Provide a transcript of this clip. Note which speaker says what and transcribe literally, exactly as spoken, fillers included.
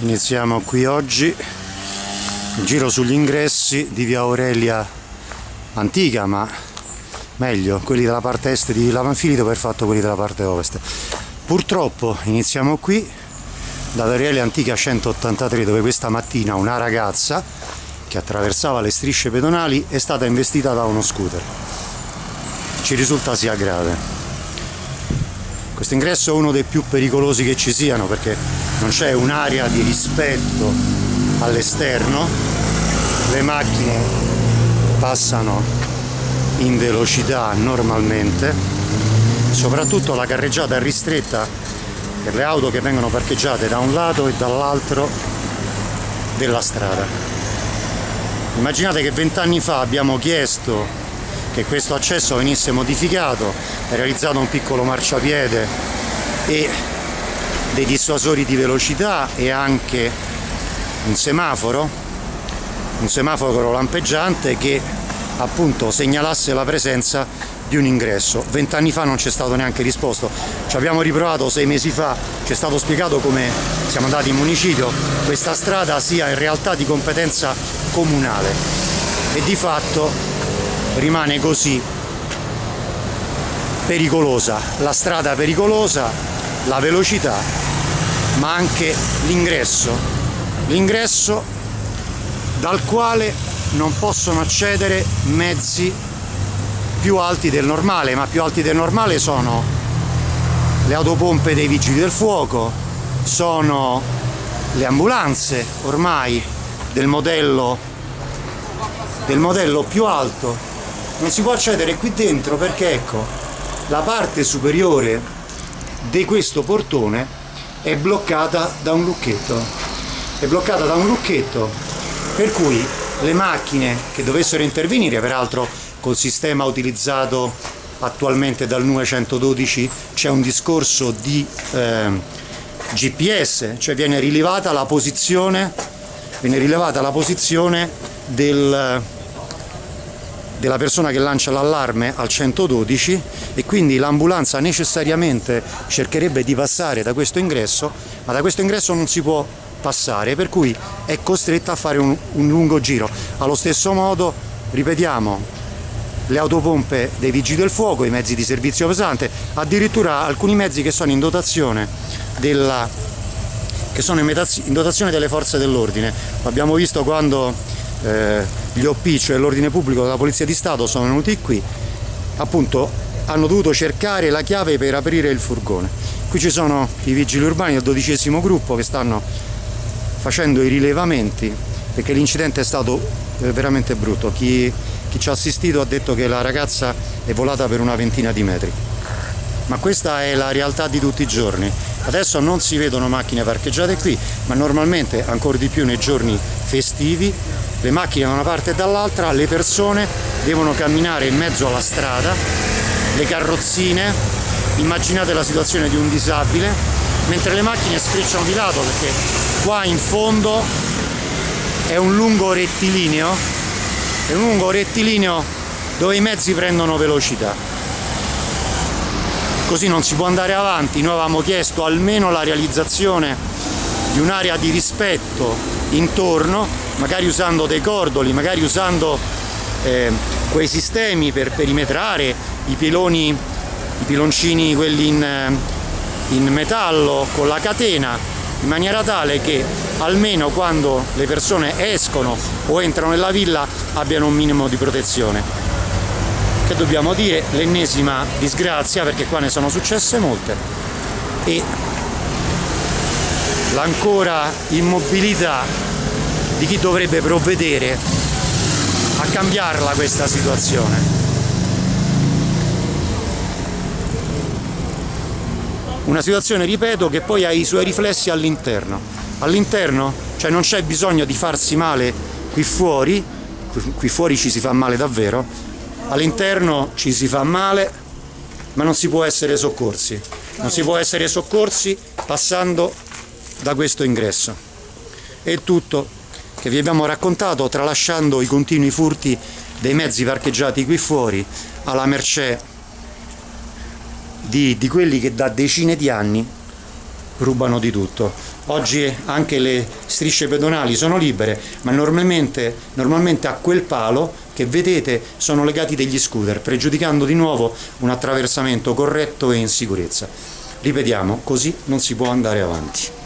Speaker 1: Iniziamo qui oggi il giro sugli ingressi di via Aurelia antica, ma meglio quelli della parte est di Villa Pamphili dopo aver fatto quelli della parte ovest. Purtroppo iniziamo qui da via Aurelia antica centottantatré, dove questa mattina una ragazza che attraversava le strisce pedonali è stata investita da uno scooter. Ci risulta sia grave. Questo ingresso è uno dei più pericolosi che ci siano, perché non c'è un'area di rispetto all'esterno, le macchine passano in velocità normalmente, soprattutto la carreggiata è ristretta per le auto che vengono parcheggiate da un lato e dall'altro della strada. Immaginate che vent'anni fa abbiamo chiesto che questo accesso venisse modificato, è realizzato un piccolo marciapiede e dei dissuasori di velocità e anche un semaforo, un semaforo lampeggiante che appunto segnalasse la presenza di un ingresso. Vent'anni fa non c'è stato neanche risposto, ci abbiamo riprovato sei mesi fa, ci è stato spiegato come siamo andati in municipio, questa strada sia in realtà di competenza comunale e di fatto rimane così pericolosa, la strada pericolosa, la velocità, ma anche l'ingresso, l'ingresso dal quale non possono accedere mezzi più alti del normale, ma più alti del normale sono le autopompe dei vigili del fuoco, sono le ambulanze ormai del modello, del modello più alto. Non si può accedere qui dentro perché ecco, la parte superiore di questo portone è bloccata da un lucchetto, è bloccata da un lucchetto per cui le macchine che dovessero intervenire, peraltro col sistema utilizzato attualmente dal N U E centododici c'è un discorso di eh, G P S, cioè viene rilevata la posizione, viene rilevata la posizione del della persona che lancia l'allarme al centododici e quindi l'ambulanza necessariamente cercherebbe di passare da questo ingresso, ma da questo ingresso non si può passare, per cui è costretta a fare un, un lungo giro. Allo stesso modo, ripetiamo, le autopompe dei vigili del fuoco, i mezzi di servizio pesante, addirittura alcuni mezzi che sono in dotazione della che sono in dotazione delle forze dell'ordine. Abbiamo visto quando eh, gli O P, cioè l'ordine pubblico della Polizia di Stato, sono venuti qui, appunto hanno dovuto cercare la chiave per aprire il furgone. Qui ci sono i vigili urbani del dodicesimo gruppo che stanno facendo i rilevamenti, perché l'incidente è stato eh, veramente brutto. Chi, chi ci ha assistito ha detto che la ragazza è volata per una ventina di metri. Ma questa è la realtà di tutti i giorni. Adesso non si vedono macchine parcheggiate qui, ma normalmente, ancora di più nei giorni festivi, le macchine da una parte e dall'altra, le persone devono camminare in mezzo alla strada, le carrozzine, immaginate la situazione di un disabile, mentre le macchine sfrecciano di lato, perché qua in fondo è un lungo rettilineo, è un lungo rettilineo dove i mezzi prendono velocità. Così non si può andare avanti. Noi avevamo chiesto almeno la realizzazione di un'area di rispetto intorno, magari usando dei cordoli, magari usando eh, quei sistemi per perimetrare i piloni, i piloncini quelli in, in metallo con la catena, in maniera tale che almeno quando le persone escono o entrano nella villa abbiano un minimo di protezione. Che dobbiamo dire, l'ennesima disgrazia, perché qua ne sono successe molte, e l'ancora immobilità di chi dovrebbe provvedere a cambiarla questa situazione. Una situazione, ripeto, che poi ha i suoi riflessi all'interno. All'interno, cioè non c'è bisogno di farsi male qui fuori, qui fuori ci si fa male davvero, all'interno ci si fa male, ma non si può essere soccorsi. Non si può essere soccorsi passando da questo ingresso. È tutto che vi abbiamo raccontato, tralasciando i continui furti dei mezzi parcheggiati qui fuori alla mercé di, di quelli che da decine di anni rubano di tutto. Oggi anche le strisce pedonali sono libere, ma normalmente, normalmente a quel palo che vedete sono legati degli scooter, pregiudicando di nuovo un attraversamento corretto e in sicurezza. Ripetiamo, così non si può andare avanti.